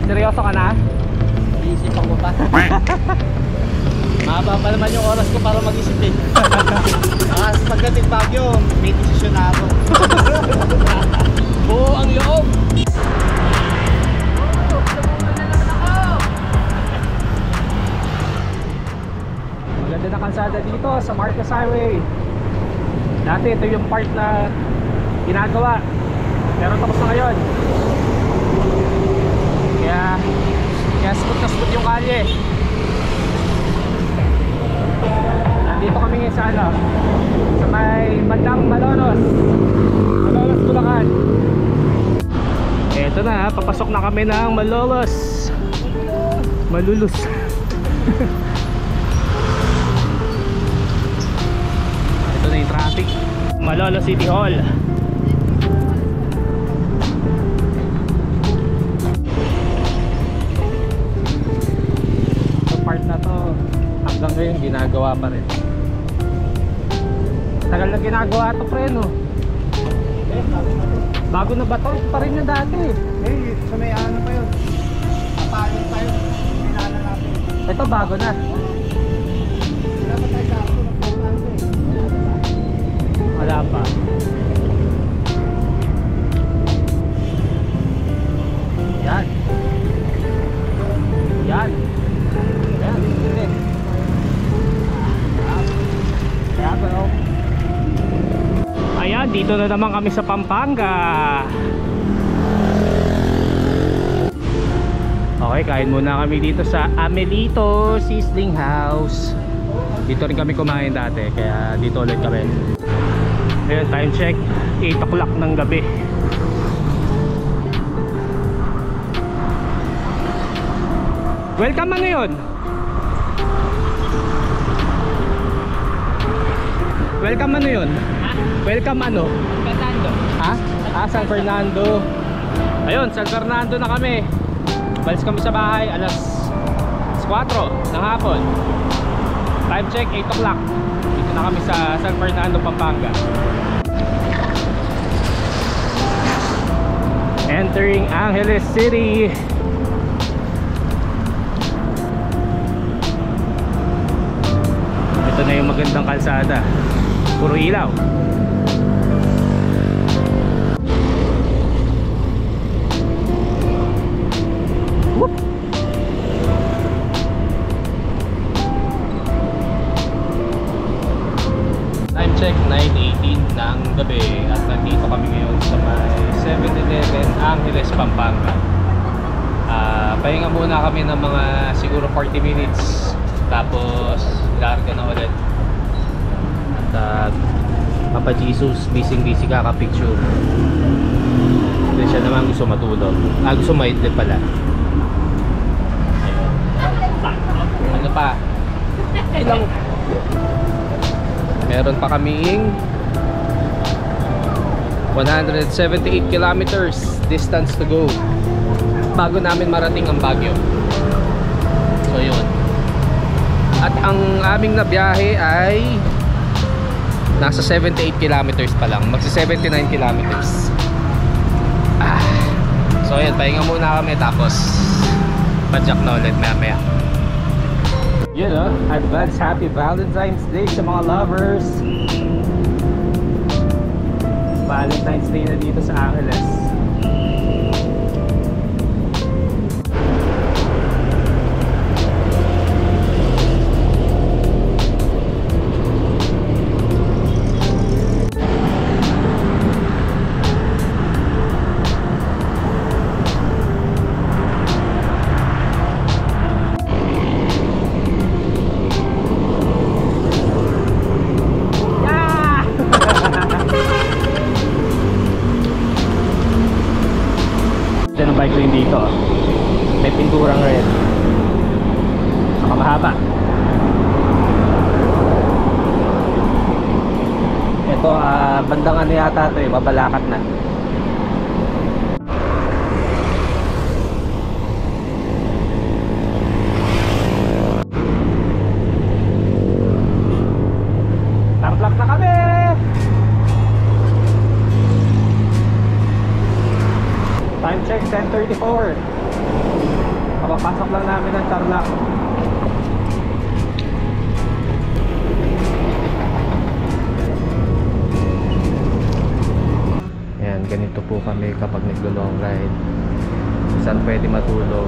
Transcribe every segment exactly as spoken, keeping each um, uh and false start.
Seryoso ka na? Iisipan ko pa. Mahaba pa naman yung oras ko para mag-isip eh. Kasi pagdating Baguio, may desisyon na ako. Oo, ang loob! Maganda na kalsada dito sa Marcos Highway. Dati ito yung part na ginagawa, pero tapos na ngayon. Kaya Kaya smooth na smooth yung kalye. Nandito kami ngayon sa ano, sa may bandang Malolos, Malolos, Bulacan. Eto na, papasok na kami ng Malolos, Malulus. Ito na yung traffic, Malolos City Hall. Part na to hanggang ngayon ginagawa pa rin. Tagal na ginagawa to, pre, no? Eh, bago na to. Bago na ba to? Ito pa rin yung dati. Eh, sa may ano pa yun. Kapalin pa yun. Pinala natin. Ito bago na. Wala pa tayo sa ako ng pagkano eh. Wala pa. Yan. Yan. Yan. Yan. Ayan, dito na naman kami sa Pampanga. Okay, kain muna kami dito sa Amelito Sizzling House. Dito rin kami kumain dati, kaya dito ulit kami. Ayun, time check, eight o'clock ng gabi. Welcome, ano yun? Welcome, ano yun? Ha? Welcome, ano? Fernando. Ha? Ah, San Fernando. Ayun, San Fernando na kami. Balis kami sa bahay alas kwatro ng hapon. Time check, eight o'clock. Dito na kami sa San Fernando, Pampanga. Entering Angeles City. Ito na yung magandang kalsada, puro ilaw. Whoop. Time check, nine eighteen ng gabi. At nandito kami ngayon sa may seven eleven Angeles, Pampanga. uh, Pahinga muna kami ng mga siguro forty minutes. Tapos larga na ulit. At uh, Papa Jesus, busy busy kaka-picture. Hindi siya naman gusto matulog. Ah, gusto maidlip pala. Ayun. Ano pa? Ilang meron pa kaming one hundred seventy-eight kilometers distance to go bago namin marating ang Baguio. So yun. At ang aming nabiyahe ay nasa seventy-eight kilometers pa lang. Magsi seventy-nine kilometers. Ah. So yun, pahinga muna kami tapos padjak na ulit maya maya. Yun o, advance happy Valentine's Day sa mga lovers. Valentine's Day na dito sa Angeles. Bike lane dito, may pinturang red, saka mahaba. Ito uh, bandang ano yata ito eh, Babalakat na. Tamplak na kami. Time check, ten thirty-four. Kakapasok lang namin ng Tarlac. Ayan, ganito po kami kapag naglo-long ride. Saan pwede matulog.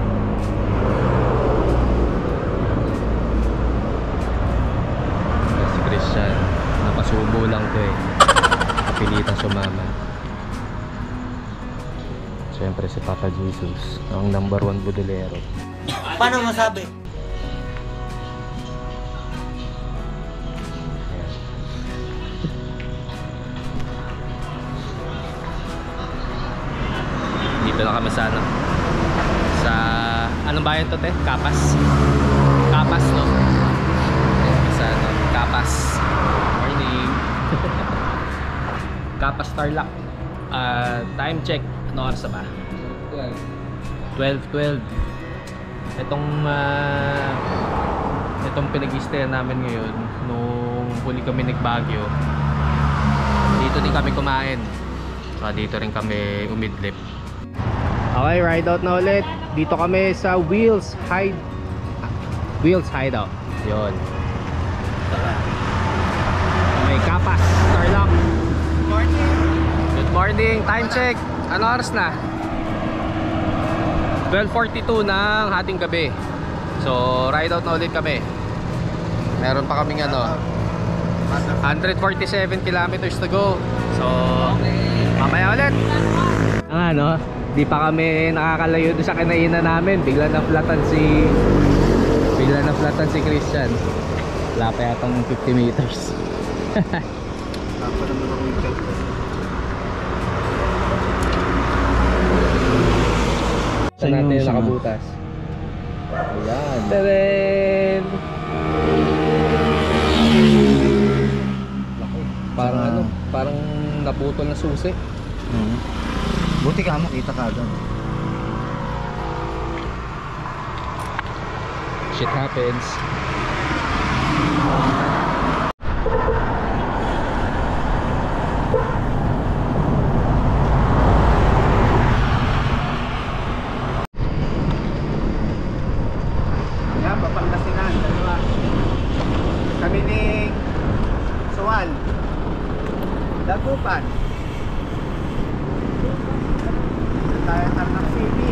Si Christian, napasubo lang to eh. Kapilitang sumama. Siyempre si Papa Jesus, ang number one budolero. Paano masabi? Dito na kami sa ano, sa anong bayan to te? Kapas. Kapas no? Sa ano, Kapas. Morning. Kapas Tarlac. uh, Time check. Ano oras na ba? twelve twelve. Itong uh, itong pinag-i-stay namin ngayon nung huli kami nag-Baguio. Dito din kami kumain. So, dito rin kami umidlip. Okay, ride out na ulit. Dito kami sa Wheels Hide Wheels Hideout. Yun. May Kapas, Tarlac. Good morning. Good morning. Time check. Ano oras na? twelve forty-two ng hating gabi. So, ride out na ulit kami. Meron pa kaming ano, one forty-seven kilometers to go. So, mamaya ulit. Ang ano, di pa kami nakakalayo doon sa kinainan namin. Bigla na flatan si Bigla na flatan si Christian. Wala pa yatang fifty meters. Tapos naman ako yung Saan natin yung nakabutas? Ayan. Tadaan! Parang ano, parang naputol na susi. Hmm. Buti ka mo, kita ka agad. Shit happens. Yan, Papangasinan, dalawa. Kami ni Suwal. Dagupan. Dito tayo Tarlac City.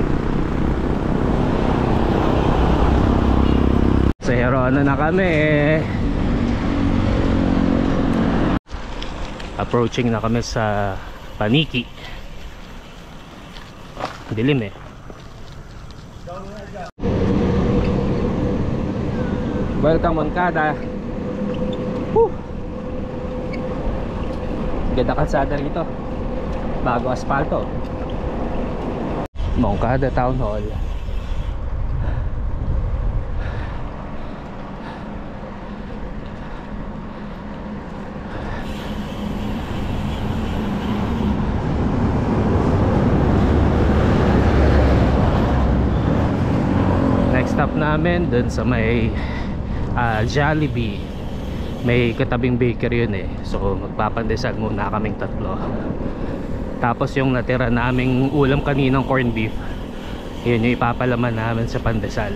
Sa hero ano na kami eh. Approaching na kami sa Paniki. Dilim eh. Welcome Moncada. Woo! Ganda kalsada rito. Bago asfalto. Moncada Town Hall. Next stop namin dun sa may uh, Jollibee. May katabing bakery yun eh. So magpapandesal muna kaming tatlo. Tapos yung natira naming ulam kaninang corned beef, yun yung ipapalaman namin sa pandesal.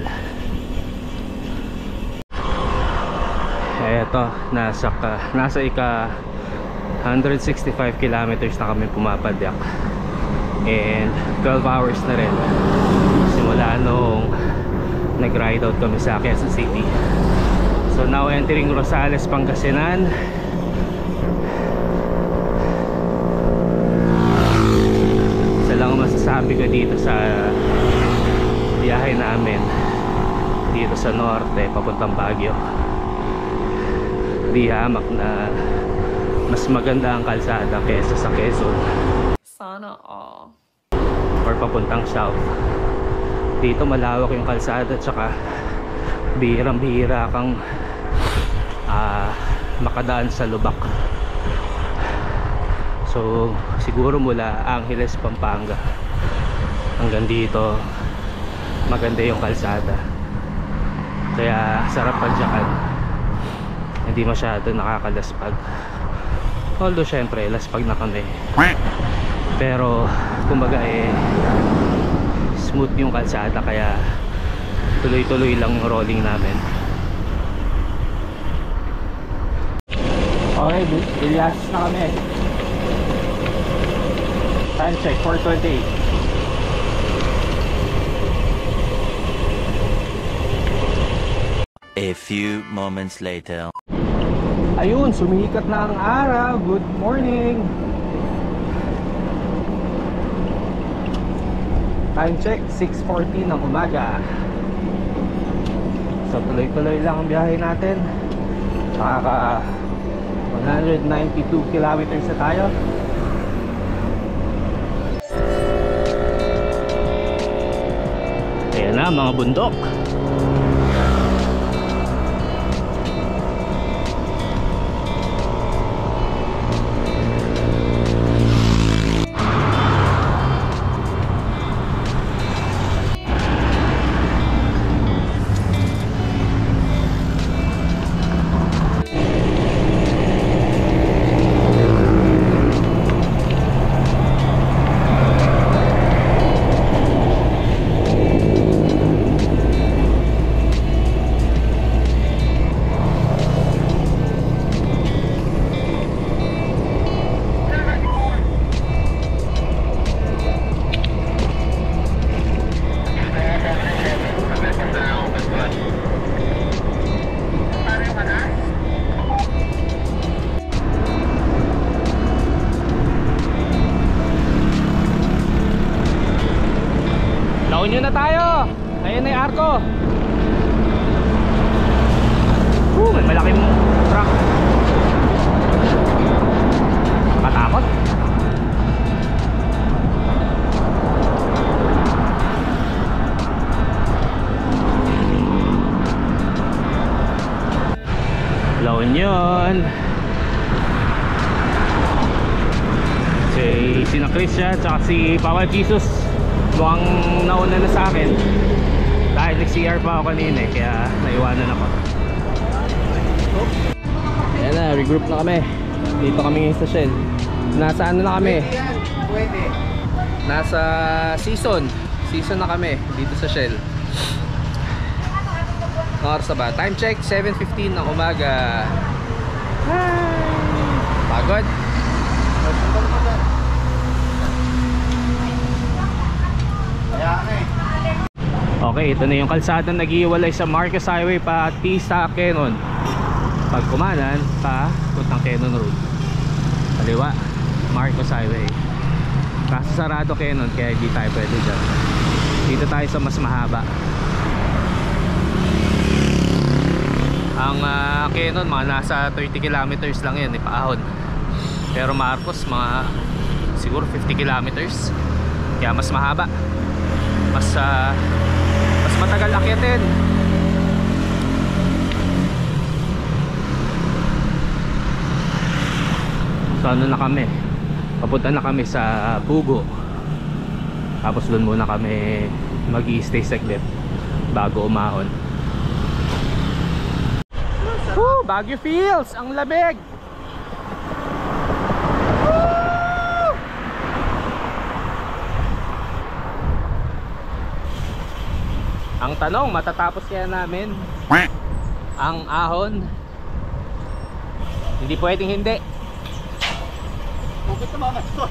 Eto, nasa, ka, nasa ika one sixty-five kilometers na kami pumapadyak. And twelve hours na rin simula nung nag-ride out kami sa Quezon City. So now entering Rosales, Pangasinan. Isa lang ang masasabi ko dito sa biyahe namin dito sa norte papuntang Baguio. Di hamak na mas maganda ang kalsada kesa sa Quezon. Sana all. Or papuntang south. Dito malawak yung kalsada, tsaka bihirang bihira kang uh, makadaan sa lubak. So siguro mula Angeles, Pampanga hanggang dito maganda yung kalsada, kaya sarap padyakan, hindi masyado nakakalaspag. Although syempre laspag na kami, pero kumbaga eh smooth yung kalsada, kaya tuloy-tuloy lang yung rolling namin. Okay, Elias na kami. Time check, four twenty-eight. A few moments later. Ayun, sumikat na ang araw. Good morning. Time check, six forty ng umaga. So tuloy-tuloy lang ang biyahe natin. Nakaka one hundred ninety-two kilometers na tayo. Ayan na mga bundok. Laon na tayo. Ayun na yung arko. Uh, may malaking truck. Katakot. Laon yun. Si Sina Christian at si Papa Jesus mukhang nauna na sa akin dahil nag-C R pa ako kanina eh, kaya naiwanan ako. Ayan na, regroup na kami. Dito kami ngayon sa Shell. Nasa ano na kami? Nasa season. Season na kami dito sa Shell. Ang oras na ba? Time check, seven fifteen ng umaga. Hi! Pagod? Okay, ito na yung kalsada nag-iwalay sa Marcos Highway pati sa Quezon. Pag kumanan pa puntang Quezon Road, kaliwa Marcos Highway. Kaso sarado Quezon kaya hindi tayo pwede dyan. Dito tayo sa mas mahaba. Ang uh, Quezon mga nasa thirty kilometers lang yan, ipaahon. Pero Marcos mga siguro fifty kilometers. Kaya mas mahaba. Mas uh, mas matagal akyatin. So ano na kami, papunta na kami sa Bugo. Tapos doon muna kami mag-i-stay saglit bago umahon. Woo! Baguio feels! Ang lamig! Ang tanong, matatapos kaya namin ang ahon? Hindi pwedeng hindi. Bakit naman ito?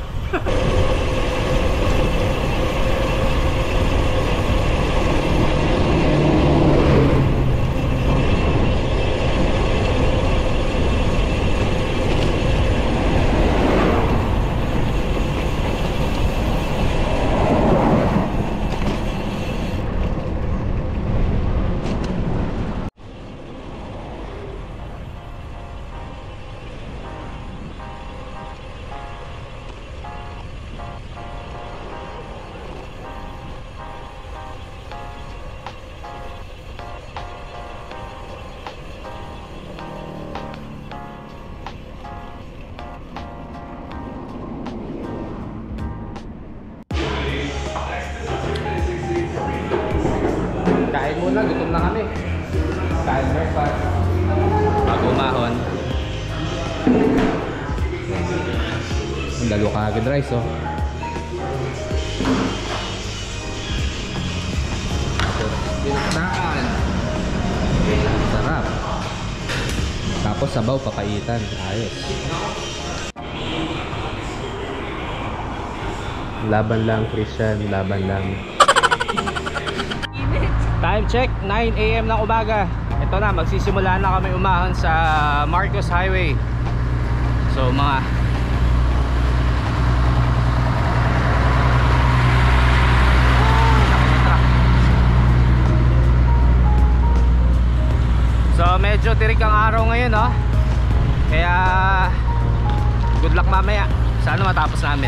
Kain muna, gutom na kami. Kain breakfast bago umahon. Ang dalo ka agad rice, oh. Binakdaan. Sarap. Tapos sabaw papaitan. Ayos. Laban lang, Christian. Laban lang. Time check, nine A M ng umaga. Ito na, magsisimula na kami umahon sa Marcos Highway. So mga So medyo tirik ang araw ngayon, no? Kaya good luck mamaya. Sana matapos namin.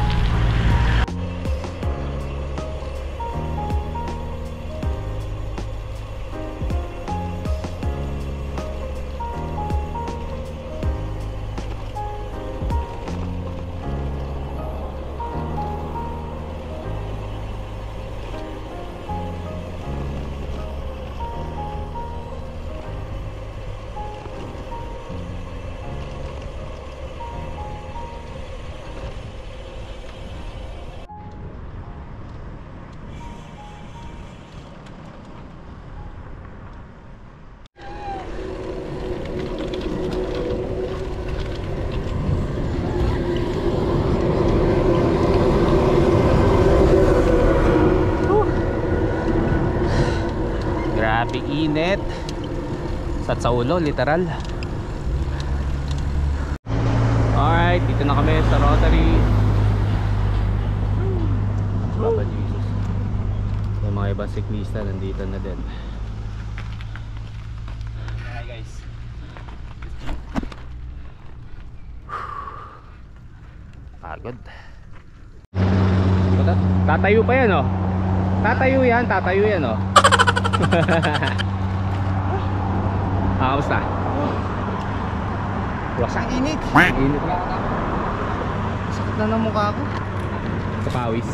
Grabe init. Sat sa ulo, literal. Alright, dito na kami sa Rotary. Papa Jesus. Yung mga ibang siklista nandito na din. Hi guys. Pagod. Tatayo pa yan, oh. Tatayo yan, tatayo yan, oh. Ah, kamusta? Wasak. Ang init. Init nga. Sakit na ng mukha ko. Sa pawis.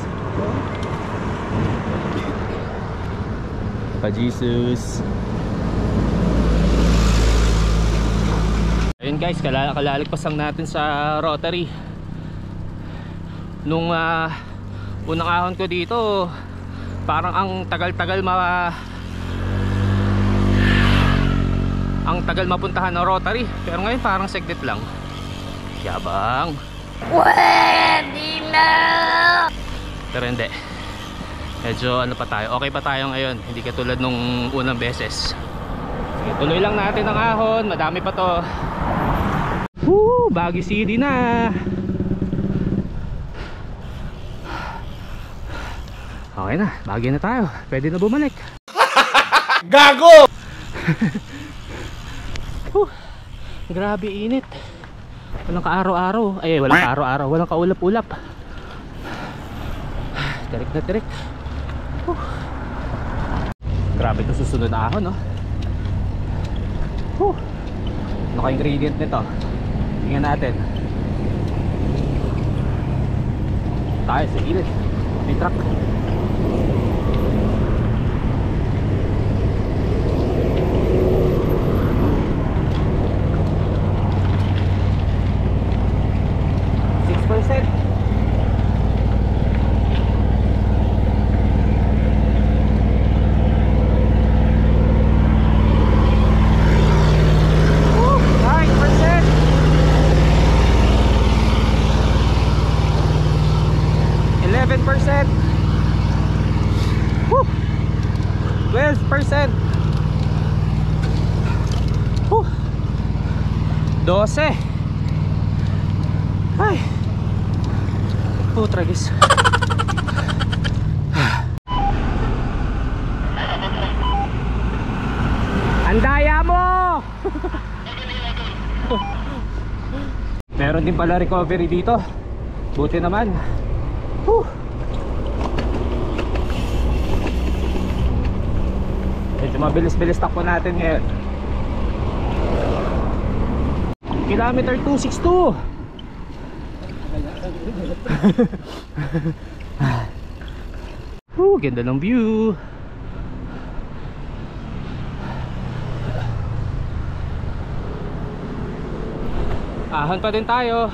Pa Jesus. Ayun guys, kalala kalalagpas lang natin sa Rotary. Nung uh, unang ahon ko dito, parang ang tagal-tagal ma ang tagal mapuntahan ng Rotary, pero ngayon parang segment lang. Yabang. Pwede na! Pero hindi. Medyo ano pa tayo, okay pa tayo ngayon. Hindi katulad nung unang beses. Sige, tuloy lang natin ang ahon. Madami pa to. Woo! Baguio City na! Okay na, Baguio na tayo. Pwede na bumalik. Gago! Huh, grabe init. Walang ka-araw-araw. Ay, walang ka-araw-araw. Walang kaulap-ulap. Tirik na tirik. Huh. Grabe ito susunod na ahon, no? Huh. Ano ka ingredient nito? Tingnan natin. Tayo sa gilid. May truck. percent. Woo, nine percent. eleven percent. Woo, twelve percent. Woo, twelve. Ay, oh, tragis. Andaya mo! Meron din pala recovery dito. Buti naman. Whew. Medyo mabilis-bilis takbo natin ngayon. Kilometer two sixty-two. Uh, ganda ng view. Ahon pa din tayo.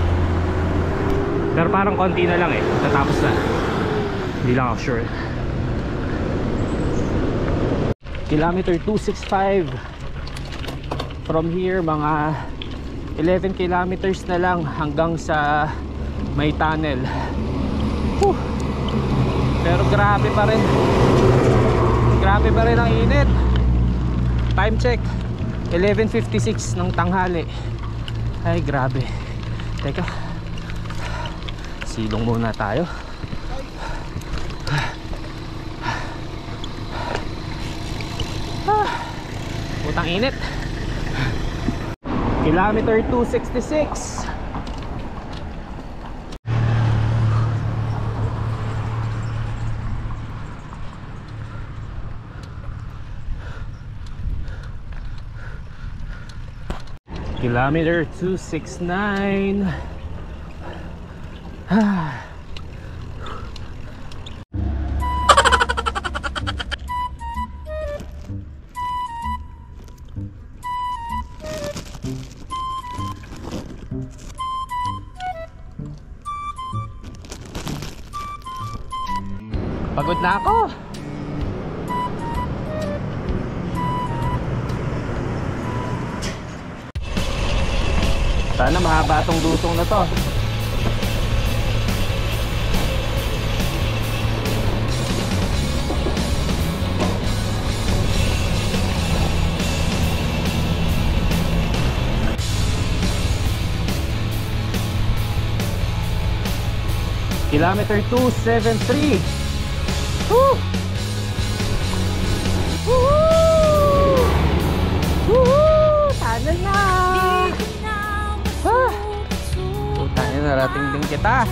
Pero parang konti na lang eh. Tatapos na. Hindi lang ako sure. Kilometer two sixty-five. From here mga eleven kilometers na lang hanggang sa may tunnel. Whew. Pero grabe pa rin. Grabe pa rin ang init. Time check eleven fifty-six ng tanghali. Ay grabe. Teka, silong muna tayo. Putang init. Kilometer two sixty-six. Kilometer two sixty-nine. Pagod na ako. Sana mahaba tong dusong na to. Kilometer two seventy-three. Woo! Woo! Woo! Tunnel na! Ah! Tunnel, narating din kita.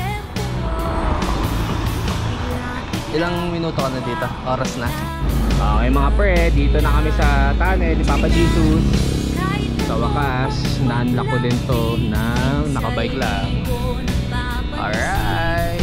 Ilang minuto ka na dito? Oras na? Okay mga pre, dito na kami sa tunnel ni Papa Jesus. Sa wakas, na-unlock ko din to ng nakabike lang. Alright.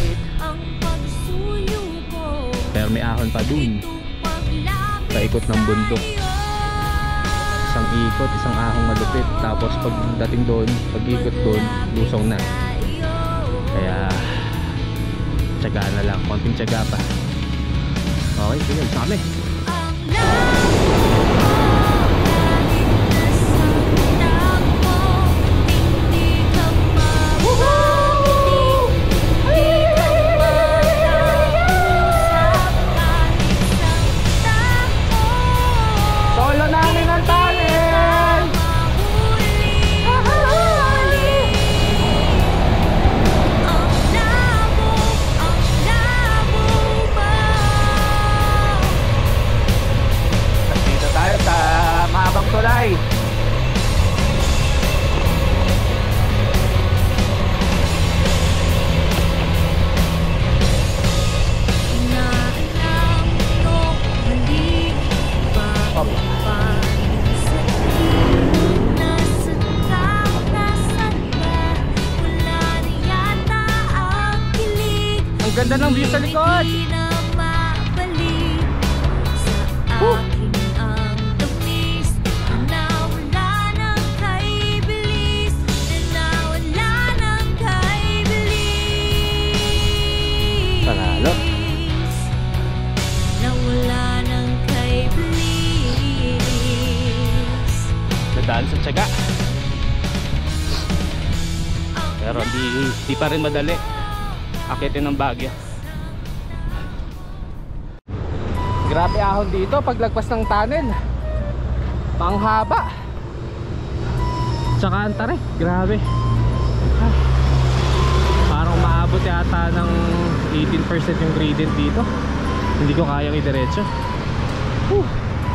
Pero may ahon pa dun sa ikot ng bundok. Isang ikot, isang ahong malupit. Tapos pagdating doon, pag ikot doon, lusong na. Kaya tiyaga na lang, konting tiyaga pa. Okay, sige, sa kami. Ganda ng view sa likod. Woo! Panalo. Dadaan sa tiyaga. Pero di, di pa rin madali akitin ng Baguio. Grabe ahon dito paglagpas ng tunnel. Panghaba. Tsaka antare, grabe. Ah. Parang maabot yata ng eighteen percent yung gradient dito. Hindi ko kayang idiretso. Whew.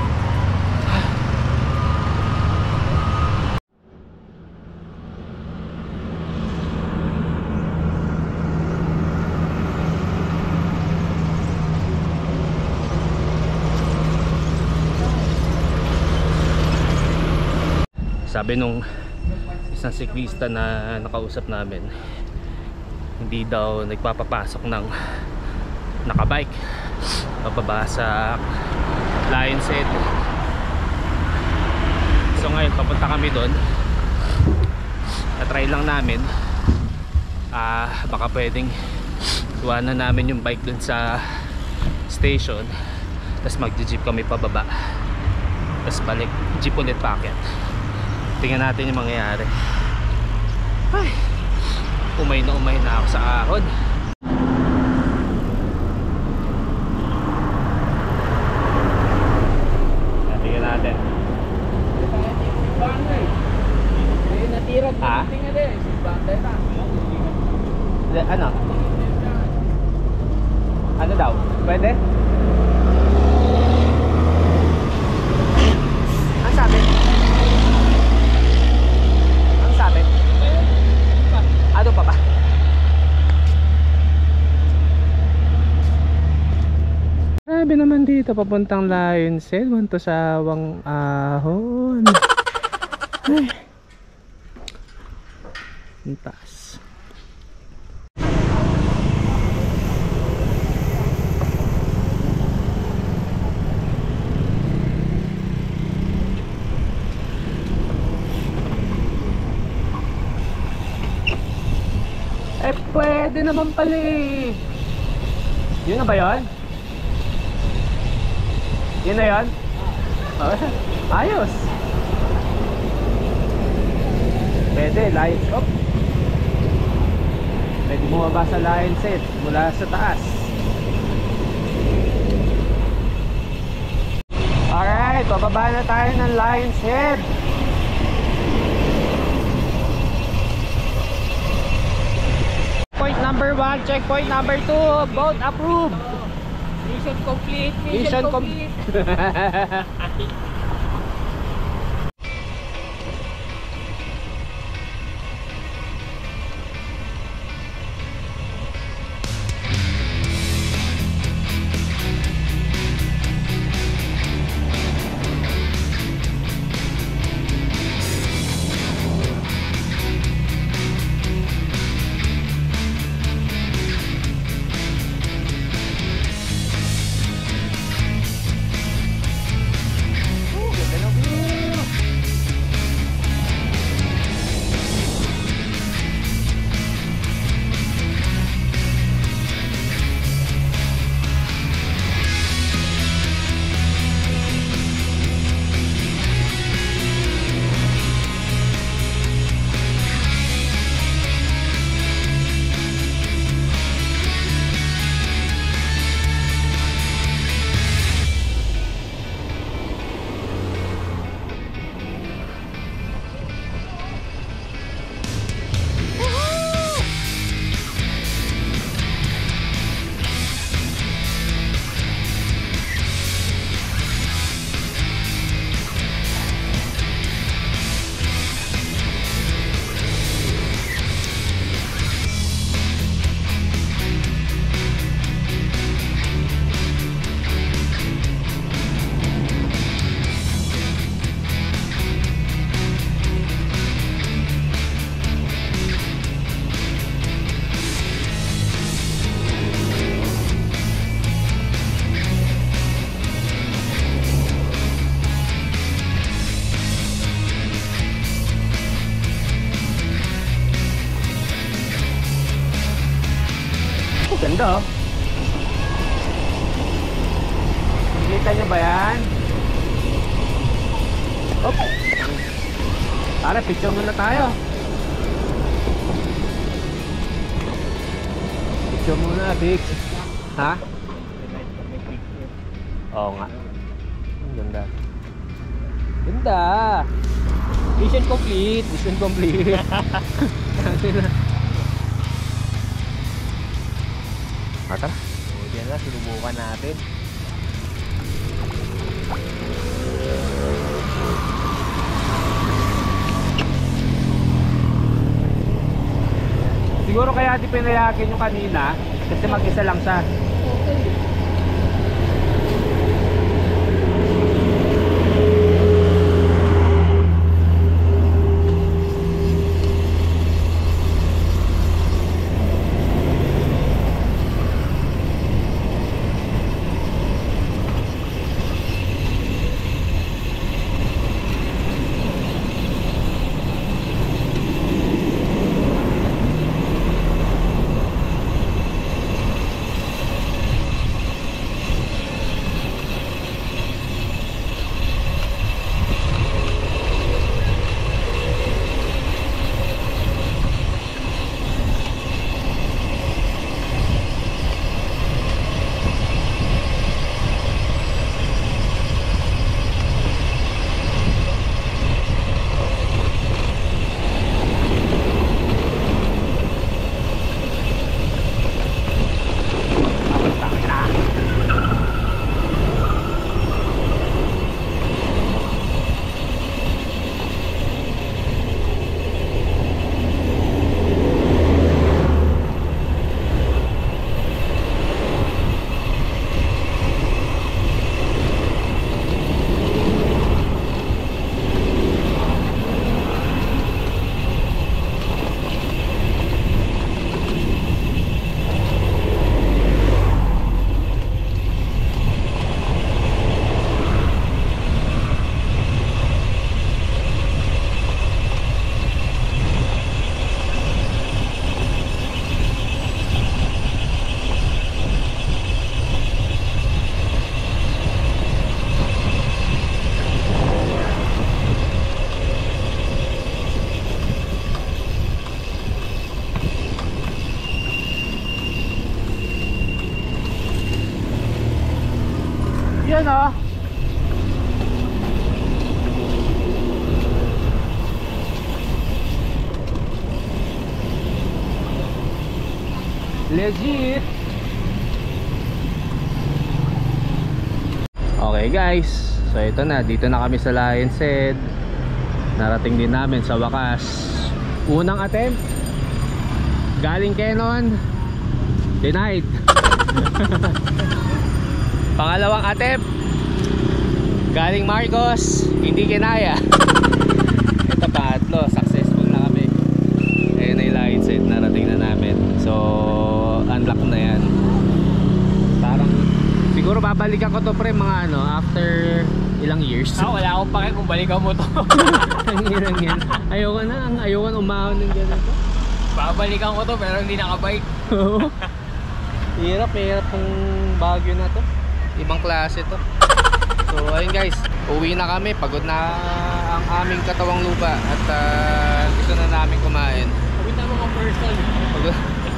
Sabi nung isang siklista na nakausap namin, hindi daw nagpapapasok ng nakabike papaba sa Lion's Head. So ngayon papunta kami doon. Na-try lang namin, ah, baka pwedeng iwanan namin yung bike doon sa station, tapos mag-jeep kami pababa. Tapos balik, jeep ulit paakyat. Tingnan natin yung mangyayari. Ay, umay na umay na ako sa ahon. Tingnan natin. Ha? Ano? Ano daw? Pwede? Ang sabi? Ang sabi? Ano pa ba? Grabe naman dito papuntang Lion's Head. Want to sawang ahon. Ay. Ang taas. Eh pwede naman pala eh. Yun na ba yun? Yun na yun? Oh, ayos. Pwede, lights up. Pwede bumaba sa Lion's Head mula sa taas. Alright, bababa na tayo ng Lion's Head. Point number one, checkpoint number two, both approved. Mission complete. Mission, Mission complete. complete. Ganda oh. Nakita nyo ba yan? Op. Tara, picture muna tayo. Picture muna, big. Ha? Oo nga. Ganda. Ganda. Mission complete. Mission complete. Tara. O, diyan na, sinubukan natin. Siguro kaya di pinayakin yung kanina kasi mag-isa lang siya. oh. Legit. Okay guys, so ito na, dito na kami sa Lion's Head. Narating din namin sa wakas. Unang attempt, galing Canon, denied. Pangalawang attempt, galing Marcos, hindi kinaya. Ito pangatlo, successful na kami. Ayun na yung Lion's Head, narating na namin. So unlock na yan. Parang siguro babalikan ko to pre mga ano, after ilang years. Ah, wala akong pake kung balikan mo to. Ang hirang yan. Ayoko na, ang ayoko na umahon ng ganito. Babalikan ko to pero hindi nakabike. Oo. Hirap, hirap tong Baguio na to. Ibang klase to. So ayun guys, uwi na kami. Pagod na ang aming katawang lupa. At uh, gusto na namin kumain. Pagod na mga person. Pagod.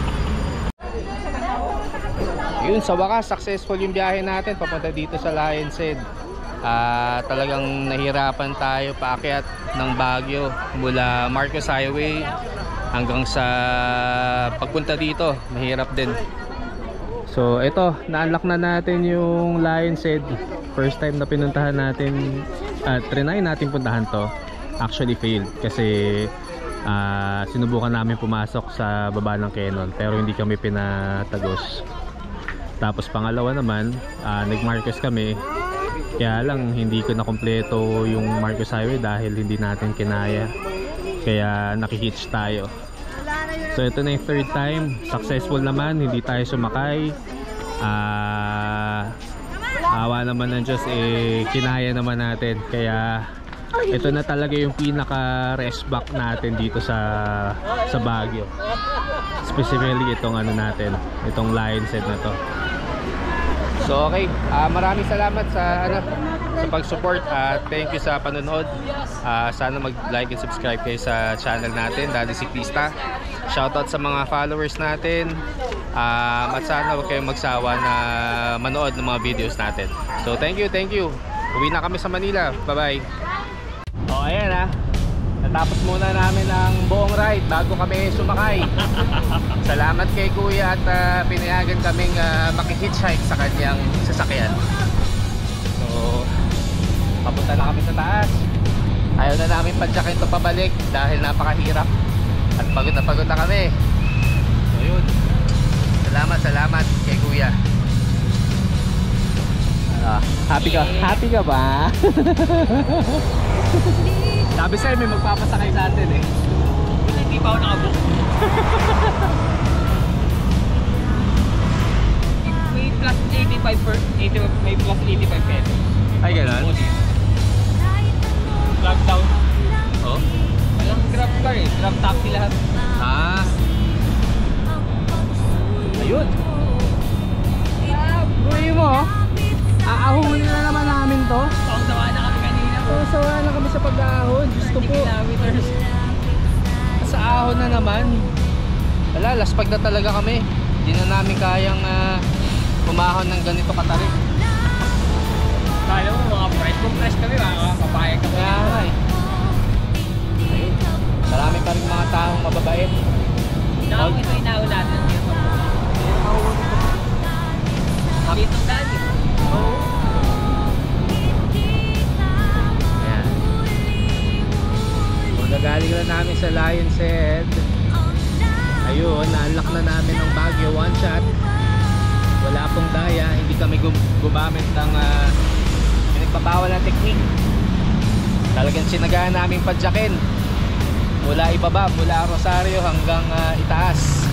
Yun, sa wakas, successful yung biyahe natin papunta dito sa Lion's Head. Uh, talagang nahirapan tayo paakyat ng Baguio mula Marcos Highway hanggang sa pagpunta dito, mahirap din. So ito, na-unlock na natin yung Lion's Head. First time na pinuntahan natin, uh, trinay natin puntahan to. Actually failed kasi uh, sinubukan namin pumasok sa baba ng Canon pero hindi kami pinatagos. Tapos pangalawa naman, uh, nag-Marcos kami. Kaya lang hindi ko na kompleto yung Marcos Highway dahil hindi natin kinaya. Kaya nakihitch tayo. So ito na yung third time. Successful naman, hindi tayo sumakay. Ah, uh, awa naman ng Diyos, eh kinaya naman natin. Kaya ito na talaga yung pinaka rest back natin dito sa sa Baguio. Specifically itong ano natin, itong Lion's Head na to. So okay, uh, maraming salamat sa ano sa pag-support at uh, thank you sa panonood. Uh, sana mag-like and subscribe kayo sa channel natin, Daddy Siklista. Shoutout sa mga followers natin. Um, at sana huwag kayong magsawa na manood ng mga videos natin. So thank you, thank you. Uwi na kami sa Manila. Bye-bye. Oh, ayan ah. Natapos muna namin ang buong ride bago kami sumakay. Salamat kay Kuya at uh, pinayagan kaming uh, makihitchhike sa kanyang sasakyan. So, papunta na kami sa taas. Ayaw na namin padyakin ito pabalik dahil napakahirap. At pagod na pagod na kami. So yun. Salamat, salamat kay Kuya. Ah, happy ka? Happy ka ba? Sabi sa'yo may magpapasakay sa atin eh. Hindi pa ako nakabook. May plus eighty-five per, eighty, may plus eighty-five pesos. Ay gano'n? Grab down. Oh? Walang grab car eh. Grab taxi lahat. Ah. Ayun. Buhay mo. Aahulin na naman namin to. Ang sawa na kami kanina po. So, sawa na kami sa pag-aahon. Diyos ko po. Kilometers. Sa ahon na naman. Wala, laspag na talaga kami. Hindi na namin kayang uh, umahon ng ganito katarik. Kala mo mga fresh. Kung fresh kami, makapapayag kami. Kaya nga eh. Ayun. Marami pa rin mga taong mababait. Nakang ito inaho natin. Dito dali. Oo. Ayan. So, nagaling lang namin sa Lion's Head. Ayun, na-unlock na namin ang Baguio. One shot. Wala pong daya. Hindi kami gum gumamit ng uh, pinagpabawal na technique. Talagang sinagaan namin padyakin. Mula ibaba, mula Rosario hanggang uh, itaas.